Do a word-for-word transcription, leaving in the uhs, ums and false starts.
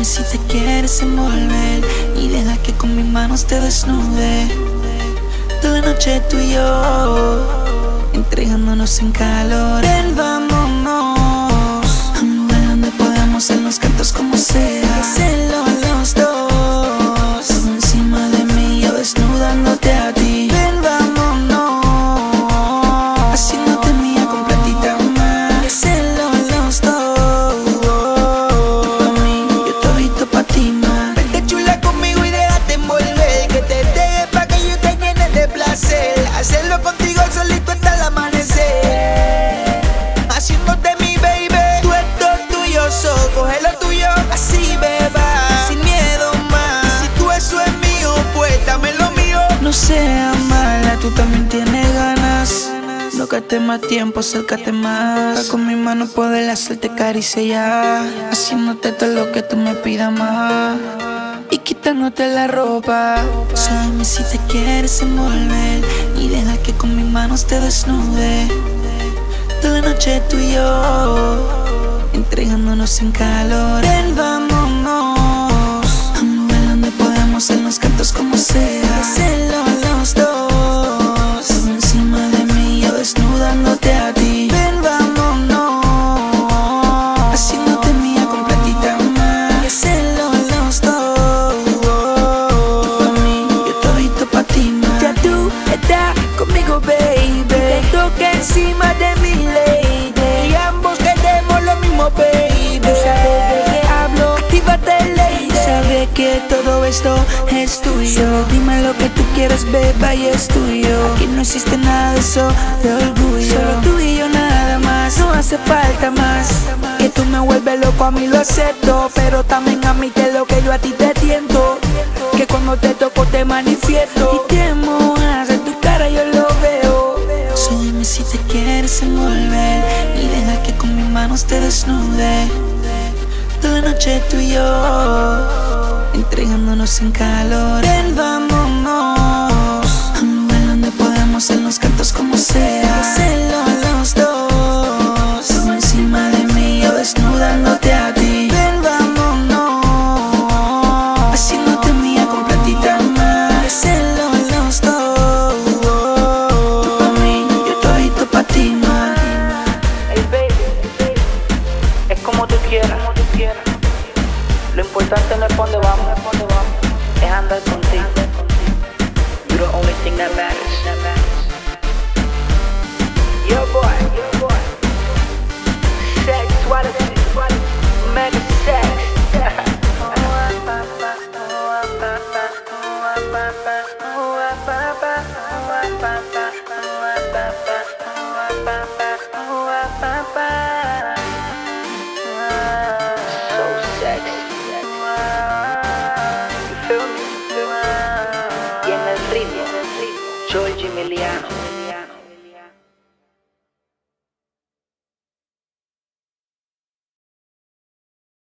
dime si te quieres envolver y deja que con mis manos te desnude. Toda la noche tú y yo, entregándonos en calor. Ven, vámonos a un lugar donde podamos hacer los cantos como sea. Hacerlo los dos, tú encima de mí, yo desnudándote a ti. Ven, vámonos, haciéndote mía completita más. Hacerlo los dos, tú pa' mí, yo todito pa' ti más. Vente chula conmigo y déjate envolver, que te deje pa' que yo te llene de placer. Hacerlo contigo solito hasta el amanecer, haciéndote mi baby. Tú esto tuyo, so coge lo tuyo, así beba, sin miedo más. Si tú eso es mío, pues dame lo mío. No seas mala, tú también tienes ganas. No gastes más tiempo, acércate más. Pa' con mi mano poder hacerte caricia, haciéndote todo lo que tú me pidas más y quitándote la ropa. Solo dime si te quieres envolver y deja que con mis manos te desnude. Toda la noche tú y yo, entregándonos en calor. Ven, vámonos a un lugar donde podamos hacer los cantos como sea. Hacerlo los dos, tú encima de mí, yo desnudándote a ti. Ven, vámonos, haciéndote mía completita más. Hacerlo los dos, tú pa' mí, yo todito pa' ti más. Ya tú estás conmigo, baby, te toca encima de mi lady, y ambos queremos lo mismo, baby. Tú sabes de qué hablo, actívate, lady. Sabes que todo esto es tuyo. Solo dime lo que tú quieres, beba, y es tuyo. Aquí no existe nada de eso, de orgullo. Solo tú y yo nada más, no hace falta más. Que tú me vuelves loco, a mí lo acepto, pero también a mí te lo que yo a ti te tiento. Que cuando te toco te manifiesto Y te mojas en tu cara, yo lo veo. Solo dime si te quieres envolver y deja que con mis manos te desnude. Toda la noche tú y yo, entregándonos en calor. Ven, vámonos a un lugar donde podamos hacer los cantos como sea. Hacerlo los dos, tú encima de mí, yo desnudándote a ti. Ven, vámonos, haciéndote mía completita más. Hacerlo los dos, tú pa' mí, yo todito pa' ti más. Hey baby, es como tú quieras. Lo importante no es pa' dónde vamos, es andar contigo. You're the only thing that matters. Yo boy, sex, what is it? Mega sex. George Emiliano.